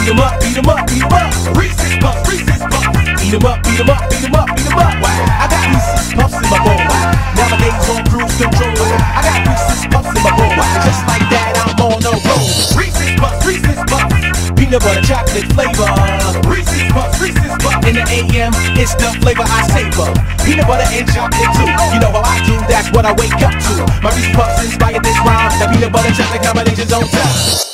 'em up, beat 'em up, beat 'em up. Reese's Puffs, Reese's Puffs. Eat 'em up, beat 'em up, beat 'em up, beat 'em up. I got Reese's Puffs in my bowl. Nowadays on cruise control. I got Reese's Puffs in my bowl. Just like that, I'm on the road. Reese's Puffs, Reese's Puffs. Peanut butter chocolate flavor. Reese's Puffs, Reese's Puffs. In the AM, it's the flavor I savor. Peanut butter and chocolate too. You know how I do, that's what I wake up to. My Reese's Puffs inspired this rhyme. The peanut butter chocolate combination's on top.